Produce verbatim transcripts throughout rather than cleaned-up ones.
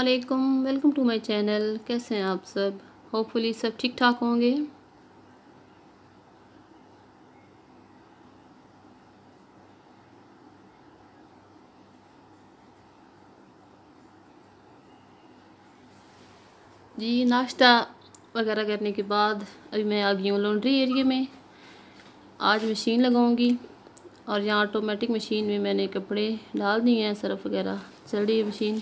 अस्सलामुअलैकुम, welcome to my channel. कैसे हैं आप सब? होपफुली सब ठीक ठाक होंगे। जी, नाश्ता वगैरह करने के बाद अभी मैं आ गई हूँ लॉन्ड्री एरिया में। आज मशीन लगाऊंगी और यहाँ ऑटोमेटिक मशीन में मैंने कपड़े डाल दिए हैं, सर्फ वगैरह चल रही है मशीन।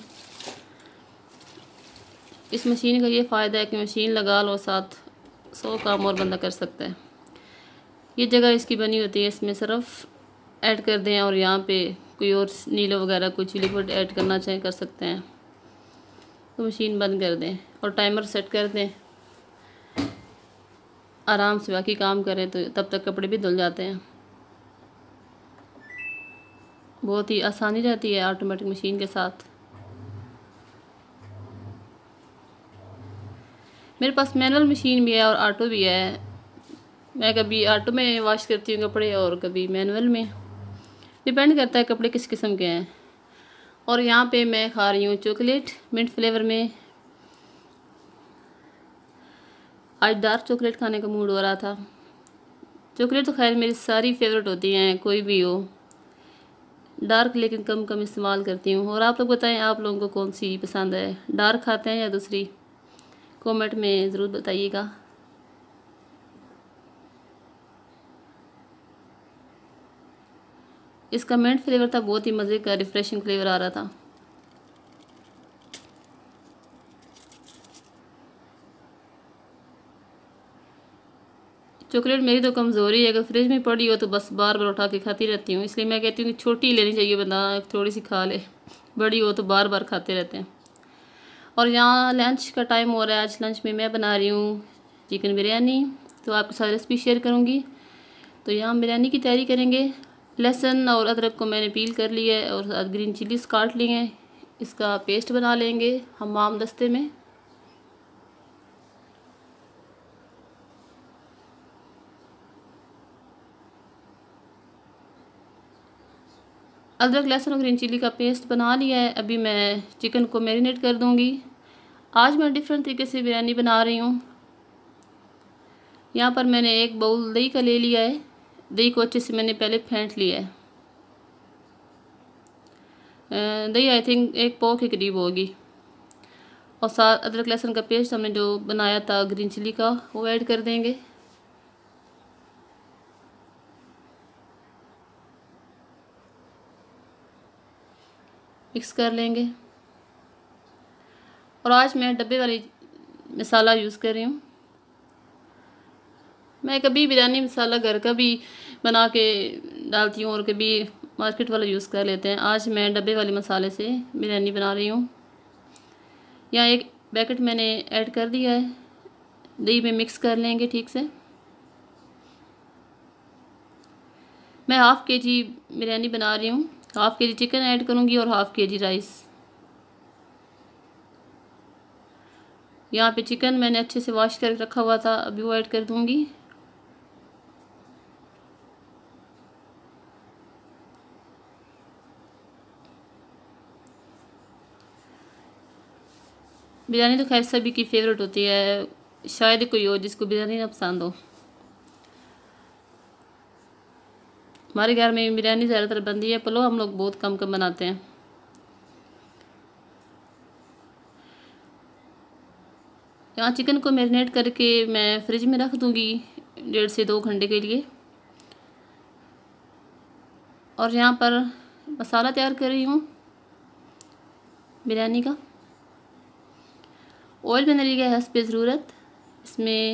इस मशीन का ये फ़ायदा है कि मशीन लगा लो, साथ सौ काम और बंदा कर सकता है। ये जगह इसकी बनी होती है, इसमें सर्फ ऐड कर दें और यहाँ पे कोई और नीलो वगैरह कुछ लिक्विड ऐड करना चाहे कर सकते हैं। तो मशीन बंद कर दें और टाइमर सेट कर दें, आराम से बाकी काम करें तो तब तक कपड़े भी धुल जाते हैं। बहुत ही आसानी रहती है ऑटोमेटिक मशीन के साथ। मेरे पास मैनुअल मशीन भी है और ऑटो भी है। मैं कभी ऑटो में वॉश करती हूँ कपड़े और कभी मैनुअल में, डिपेंड करता है कपड़े किस किस्म के हैं। और यहाँ पे मैं खा रही हूँ चॉकलेट मिंट फ्लेवर में। आज डार्क चॉकलेट खाने का मूड हो रहा था। चॉकलेट तो खैर मेरी सारी फेवरेट होती हैं, कोई भी हो, डार्क लेकिन कम कम इस्तेमाल करती हूँ। और आप लोग बताएं, आप लोगों को कौन सी पसंद है, डार्क खाते हैं या दूसरी? कमेंट में ज़रूर बताइएगा। इसका मिंट फ्लेवर था, बहुत ही मज़े का रिफ्रेशिंग फ्लेवर आ रहा था। चॉकलेट मेरी तो कमज़ोरी है, अगर फ्रिज में पड़ी हो तो बस बार बार उठा के खाती रहती हूँ। इसलिए मैं कहती हूँ कि छोटी लेनी चाहिए, बंदा थोड़ी सी खा ले, बड़ी हो तो बार बार खाते रहते हैं। और यहाँ लंच का टाइम हो रहा है। आज लंच में मैं बना रही हूँ चिकन बिरयानी, तो आपके साथ रेसिपी शेयर करूँगी। तो यहाँ बिरयानी की तैयारी करेंगे। लहसुन और अदरक को मैंने पील कर लिया है और ग्रीन चिलीज काट लिए हैं। इसका पेस्ट बना लेंगे हमाम दस्ते में। अदरक लहसुन और ग्रीन चिली का पेस्ट बना लिया है। अभी मैं चिकन को मैरिनेट कर दूंगी। आज मैं डिफरेंट तरीके से बिरयानी बना रही हूँ। यहाँ पर मैंने एक बाउल दही का ले लिया है। दही को अच्छे से मैंने पहले फेंट लिया है। दही आई थिंक एक पाव के करीब होगी। और साथ अदरक लहसुन का पेस्ट हमने जो बनाया था ग्रीन चिली का, वो ऐड कर देंगे। मिक्स कर लेंगे। और आज मैं डब्बे वाली मसाला यूज़ कर रही हूँ। मैं कभी बिरयानी मसाला घर का भी बना के डालती हूँ और कभी मार्केट वाला यूज़ कर लेते हैं। आज मैं डब्बे वाले मसाले से बिरयानी बना रही हूँ। यहाँ एक पैकेट मैंने ऐड कर दिया है। दही में मिक्स कर लेंगे ठीक से। मैं हाफ़ के जी बिरयानी बना रही हूँ। हाफ़ के जी चिकन ऐड करूँगी और हाफ़ के जी राइस। यहाँ पे चिकन मैंने अच्छे से वॉश करके रखा हुआ था, अभी वो ऐड कर दूँगी। बिरयानी तो खैर सभी की फेवरेट होती है, शायद कोई हो जिसको बिरयानी ना पसंद हो। हमारे घर में बिरयानी ज़्यादातर बनती है। पुलाव हम लोग बहुत कम कम बनाते हैं। यहाँ चिकन को मैरिनेट करके मैं फ्रिज में रख दूँगी डेढ़ से दो घंटे के लिए। और यहाँ पर मसाला तैयार कर रही हूँ बिरयानी का। ऑयल मैंने लिया है हस्बे ज़रूरत। इसमें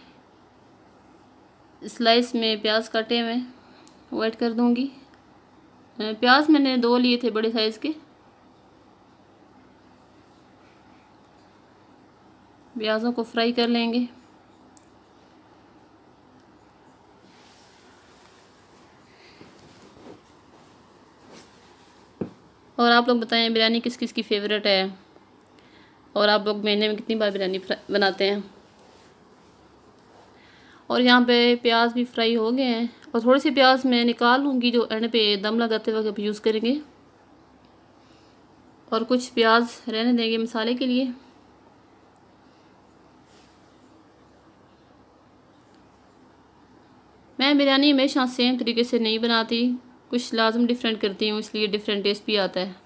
स्लाइस में प्याज काटे हुए वो ऐड कर दूँगी। प्याज मैंने दो लिए थे बड़े साइज़ के। प्याज़ों को फ्राई कर लेंगे। और आप लोग बताएं बिरयानी किस किस की फेवरेट है और आप लोग महीने में कितनी बार बिरयानी बनाते हैं। और यहाँ पे प्याज भी फ्राई हो गए हैं और थोड़ी सी प्याज मैं निकाल लूँगी जो एंड पे दम लगाते वक्त यूज़ करेंगे। और कुछ प्याज रहने देंगे मसाले के लिए। मैं बिरयानी हमेशा सेम तरीके से नहीं बनाती, कुछ लाजम डिफरेंट करती हूँ, इसलिए डिफरेंट टेस्ट भी आता है।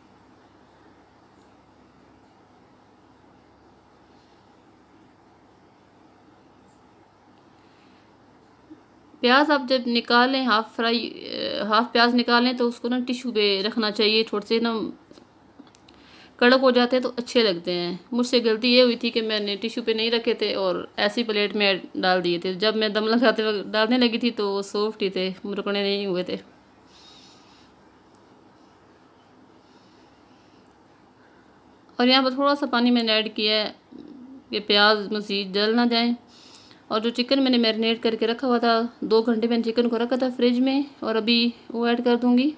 प्याज आप जब निकालें, हाफ फ्राई हाफ प्याज निकालें तो उसको ना टिश्यू पे रखना चाहिए, थोड़े से ना कड़क हो जाते हैं तो अच्छे लगते हैं। मुझसे गलती ये हुई थी कि मैंने टिश्यू पे नहीं रखे थे और ऐसी प्लेट में डाल दिए थे। जब मैं दम लगाते वक्त डालने लगी थी तो वो सॉफ्ट ही थे, मुरकने नहीं हुए थे। और यहाँ पर थोड़ा सा पानी मैंने ऐड किया है कि प्याज मज़ीद जल ना जाए। और जो चिकन मैंने मैरिनेट करके रखा हुआ था, दो घंटे मैंने चिकन को रखा था फ्रिज में, और अभी वो ऐड कर दूँगी।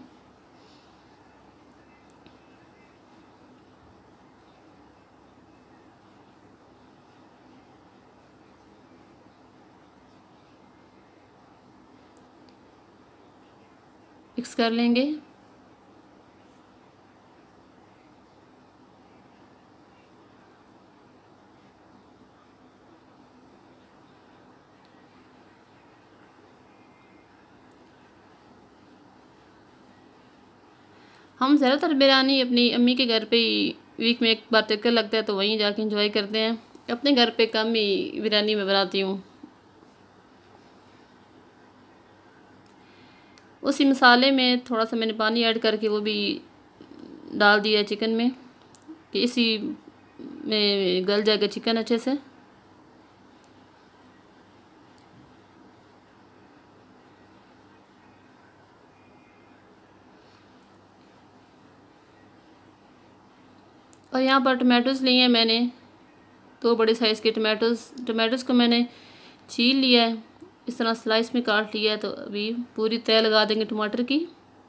मिक्स कर लेंगे। हम ज़्यादातर बिरयानी अपनी अम्मी के घर पे ही वीक में एक बार चक्कर लगता है तो वहीं जाके एंजॉय करते हैं। अपने घर पे कम ही बिरयानी में बनाती हूँ। उसी मसाले में थोड़ा सा मैंने पानी ऐड करके वो भी डाल दिया चिकन में कि इसी में गल जाएगा चिकन अच्छे से। और यहाँ पर टमाटोज़ लिए हैं मैंने, दो बड़े साइज़ के टमाटोज़ टमाटोज़ को मैंने छील लिया है, इस तरह स्लाइस में काट लिया है। तो अभी पूरी तय लगा देंगे टमाटर की।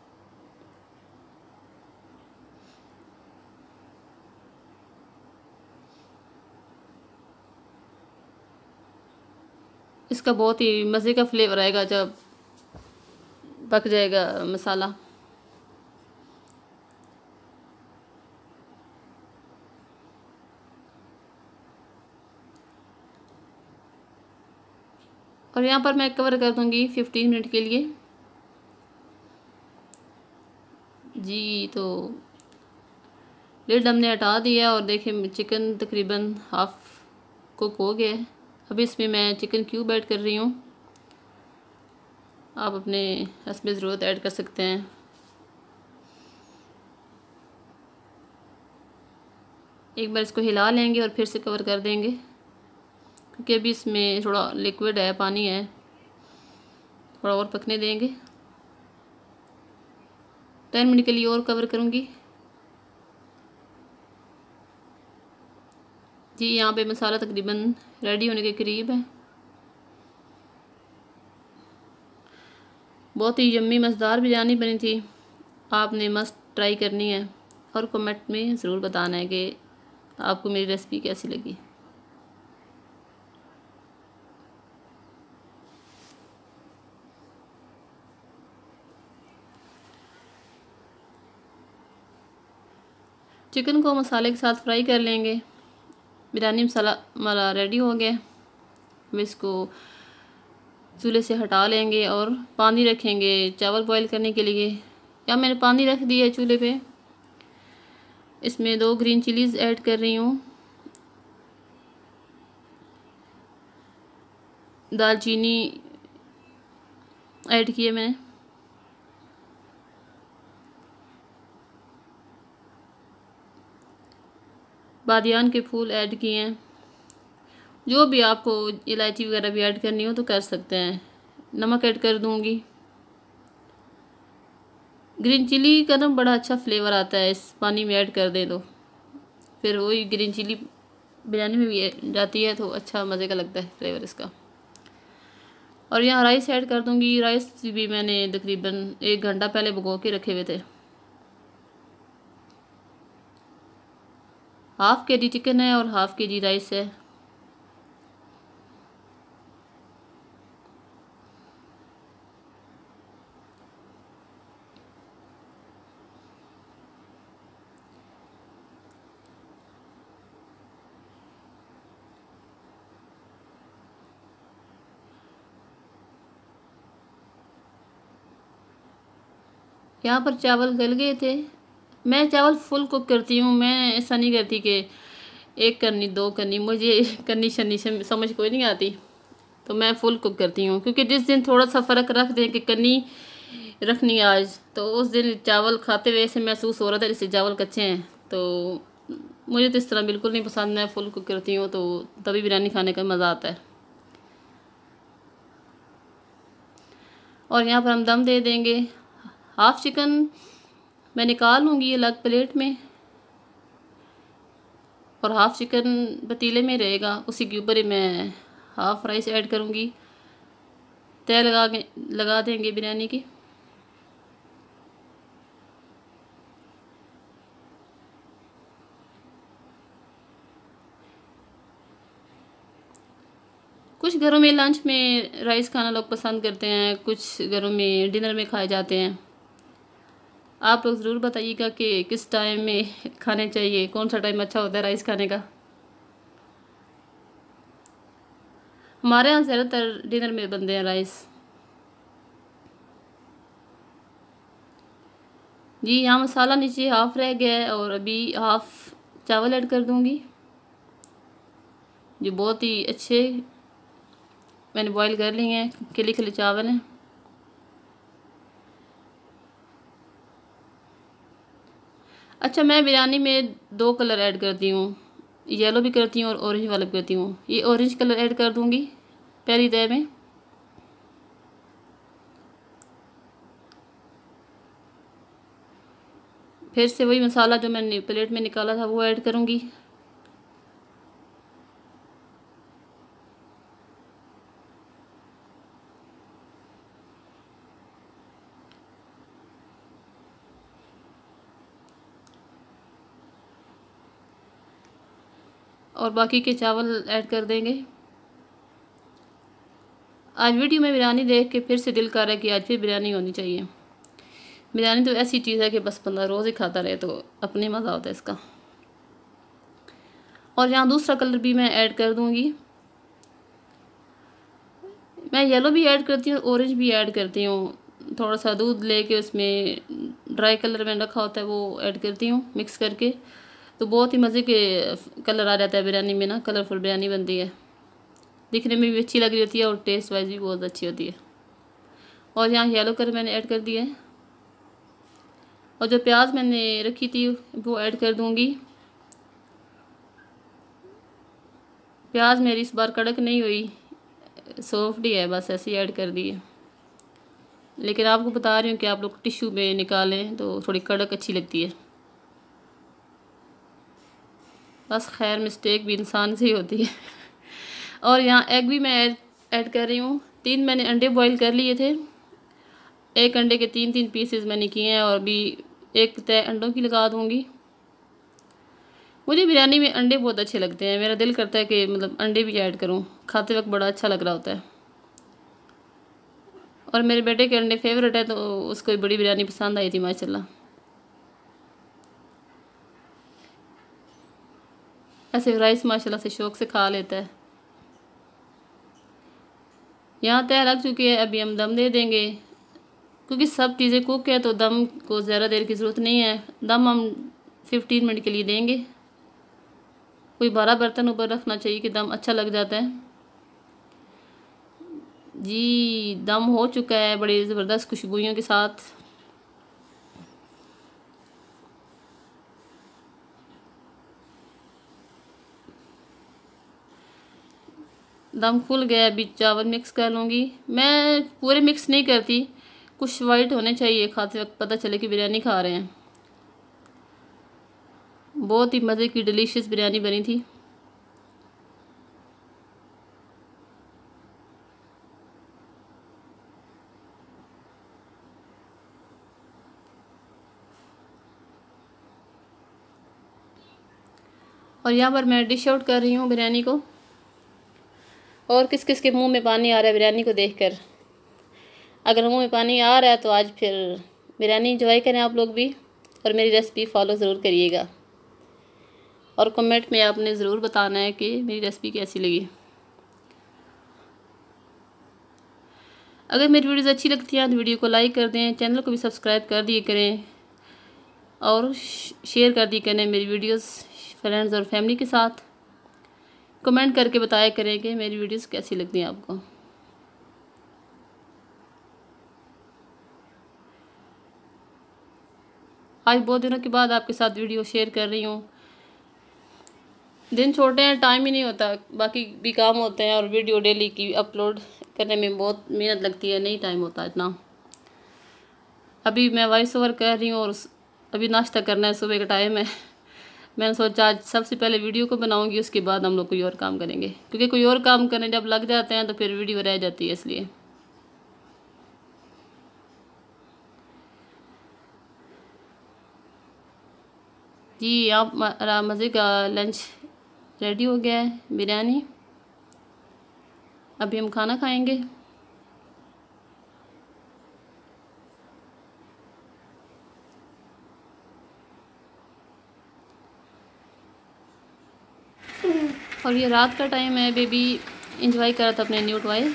इसका बहुत ही मज़े का फ्लेवर आएगा जब पक जाएगा मसाला। और यहाँ पर मैं कवर कर दूँगी फिफ्टीन मिनट के लिए। जी, तो लिड हमने हटा दिया और देखें चिकन तकरीबन हाफ कुक हो गया है। अभी इसमें मैं चिकन क्यूब ऐड कर रही हूँ, आप अपने हस्ब ज़रूरत ऐड कर सकते हैं। एक बार इसको हिला लेंगे और फिर से कवर कर देंगे, क्योंकि अभी इसमें थोड़ा लिक्विड है, पानी है, थोड़ा और पकने देंगे। टेन मिनट के लिए और कवर करूँगी। जी, यहाँ पे मसाला तकरीबन रेडी होने के करीब है। बहुत ही यम्मी मज़ेदार बिरयानी बनी थी, आपने मस्त ट्राई करनी है और कमेंट में ज़रूर बताना है कि आपको मेरी रेसिपी कैसी लगी। चिकन को मसाले के साथ फ्राई कर लेंगे। बिरयानी मसाला हमारा रेडी हो गया। हम इसको चूल्हे से हटा लेंगे और पानी रखेंगे चावल बॉईल करने के लिए। या मैंने पानी रख दिया है चूल्हे पे। इसमें दो ग्रीन चिलीज़ ऐड कर रही हूँ, दालचीनी ऐड किए मैंने, बादियान के फूल ऐड किए हैं। जो भी आपको इलायची वगैरह भी ऐड करनी हो तो कर सकते हैं। नमक ऐड कर दूंगी। ग्रीन चिली का ना बड़ा अच्छा फ्लेवर आता है, इस पानी में ऐड कर दें तो फिर वही ग्रीन चिली बिरयानी में भी जाती है तो अच्छा मज़े का लगता है फ्लेवर इसका। और यहाँ राइस ऐड कर दूंगी। राइस भी मैंने तकरीबन एक घंटा पहले भिगो के रखे हुए थे। हाफ़ के जी चिकन है और हाफ़ के जी राइस है। यहाँ पर चावल गल गए थे। मैं चावल फुल कुक करती हूँ, मैं ऐसा नहीं करती कि एक करनी दो करनी, मुझे करनी शनी समझ कोई नहीं आती, तो मैं फुल कुक करती हूँ। क्योंकि जिस दिन थोड़ा सा फ़र्क रख दें कि कन्नी रखनी है आज, तो उस दिन चावल खाते हुए ऐसे महसूस हो रहा था जैसे चावल कच्चे हैं। तो मुझे तो इस तरह बिल्कुल नहीं पसंद, मैं फुल कुक करती हूँ, तो तभी बिरयानी खाने का मज़ा आता है। और यहाँ पर हम दम दे देंगे। हाफ़ चिकन मैं निकाल लूँगी अलग प्लेट में, और हाफ़ चिकन पतीले में रहेगा, उसी के ऊपर ही मैं हाफ़ राइस ऐड करूँगी। तय लगा के लगा देंगे बिरयानी की। कुछ घरों में लंच में राइस खाना लोग पसंद करते हैं, कुछ घरों में डिनर में खाए जाते हैं। आप लोग ज़रूर बताइएगा कि किस टाइम में खाने चाहिए, कौन सा टाइम अच्छा होता है राइस खाने का। हमारे यहाँ ज़्यादातर डिनर में बनते हैं राइस। जी यहाँ मसाला नीचे हाफ़ रह गया है, और अभी हाफ़ चावल ऐड कर दूँगी, जो बहुत ही अच्छे मैंने बॉईल कर लिए हैं, खिले खिले चावल हैं। अच्छा, मैं बिरयानी में दो कलर ऐड करती हूँ, येलो भी करती हूँ और ऑरेंज वाला भी करती हूँ। ये ऑरेंज कलर ऐड कर दूँगी पहली तय में। फिर से वही मसाला जो मैंने प्लेट में निकाला था वो ऐड करूँगी। और बाकी के चावल ऐड कर देंगे। आज वीडियो में बिरयानी देख के फिर से दिल कर रहा है कि आज फिर बिरयानी होनी चाहिए। बिरयानी तो ऐसी चीज़ है कि बस बंदा रोज़ ही खाता रहे तो अपने मज़ा होता है इसका। और यहाँ दूसरा कलर भी मैं ऐड कर दूँगी। मैं येलो भी ऐड करती हूँ, ऑरेंज भी ऐड करती हूँ। थोड़ा सा दूध लेके उसमें ड्राई कलर में रखा होता है वो ऐड करती हूँ मिक्स करके, तो बहुत ही मज़े के कलर आ जाता है बिरयानी में ना, कलरफुल बिरयानी बनती है, दिखने में भी अच्छी लग रही होती है और टेस्ट वाइज भी बहुत अच्छी होती है। और यहाँ येलो कलर मैंने ऐड कर दिया है, और जो प्याज मैंने रखी थी वो ऐड कर दूँगी। प्याज मेरी इस बार कड़क नहीं हुई, सॉफ्ट ही है, बस ऐसे ही ऐड कर दी है। लेकिन आपको बता रही हूँ कि आप लोग टिश्यू में निकालें तो थोड़ी कड़क अच्छी लगती है। बस खैर मिस्टेक भी इंसान से ही होती है। और यहाँ एग भी मैं ऐड ऐड कर रही हूँ। तीन मैंने अंडे बॉईल कर लिए थे, एक अंडे के तीन तीन पीसेस मैंने किए हैं, और अभी एक तय अंडों की लगा दूँगी। मुझे बिरयानी में अंडे बहुत अच्छे लगते हैं, मेरा दिल करता है कि मतलब अंडे भी ऐड करूं, खाते वक्त बड़ा अच्छा लग रहा होता है। और मेरे बेटे के अंडे फेवरेट है, तो उसको बड़ी बिरयानी पसंद आई थी माशाल्लाह। ऐसे राइस माशाल्लाह से शौक़ से खा लेता है। यहाँ तय लग चुकी है, अभी हम दम दे देंगे। क्योंकि सब चीज़ें कुक है तो दम को ज़्यादा देर की ज़रूरत नहीं है। दम हम फिफ्टीन मिनट के लिए देंगे। कोई बड़ा बर्तन ऊपर रखना चाहिए कि दम अच्छा लग जाता है। जी दम हो चुका है बड़ी ज़बरदस्त खुशबुइयों के साथ। दम खुल गया, अभी चावल मिक्स कर लूँगी। मैं पूरे मिक्स नहीं करती, कुछ वाइट होने चाहिए, खाते वक्त पता चले कि बिरयानी खा रहे हैं। बहुत ही मज़े की डिलीशियस बिरयानी बनी थी। और यहाँ पर मैं डिश आउट कर रही हूँ बिरयानी को। और किस किस के मुंह में पानी आ रहा है बिरयानी को देखकर। अगर मुंह में पानी आ रहा है तो आज फिर बिरयानी इंजॉय करें आप लोग भी, और मेरी रेसिपी फॉलो ज़रूर करिएगा। और कमेंट में आपने ज़रूर बताना है कि मेरी रेसिपी कैसी लगी। अगर मेरी वीडियोज़ अच्छी लगती हैं तो वीडियो को लाइक कर दें, चैनल को भी सब्सक्राइब कर दिए करें और शेयर कर दिए करें मेरी वीडियोस फ्रेंड्स और फैमिली के साथ। कमेंट करके बताया करें कि मेरी वीडियोस कैसी लगती हैं आपको। आज बहुत दिनों के बाद आपके साथ वीडियो शेयर कर रही हूँ। दिन छोटे हैं, टाइम ही नहीं होता, बाकी भी काम होते हैं और वीडियो डेली की अपलोड करने में बहुत मेहनत लगती है, नहीं टाइम होता इतना। अभी मैं वॉइस ओवर कर रही हूँ और अभी नाश्ता करना है, सुबह का टाइम है। मैंने सोचा आज सबसे पहले वीडियो को बनाऊंगी, उसके बाद हम लोग कोई और काम करेंगे, क्योंकि कोई और काम करने जब लग जाते हैं तो फिर वीडियो रह जाती है, इसलिए। जी आप मज़े का लंच रेडी हो गया है, बिरयानी। अभी हम खाना खाएंगे। और ये रात का टाइम है, बेबी एंजॉय कर रहा था अपने न्यू टॉय।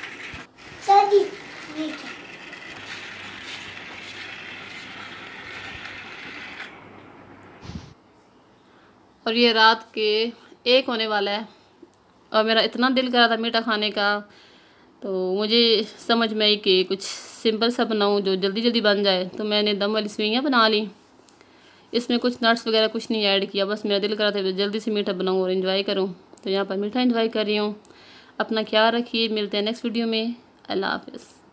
और ये रात के एक होने वाला है और मेरा इतना दिल कर रहा था मीठा खाने का, तो मुझे समझ में आई कि कुछ सिंपल सा बनाऊं जो जल्दी जल्दी बन जाए। तो मैंने दम वाली सेवइयाँ बना ली। इसमें कुछ नट्स वगैरह कुछ नहीं ऐड किया, बस मेरा दिल कर रहा था जल्दी से मीठा बनाऊं और एंजॉय करूं, तो यहाँ पर मीठा एंजॉय कर रही हूँ। अपना ख्याल रखिए, मिलते हैं नेक्स्ट वीडियो में। अल्लाह हाफ़िज़।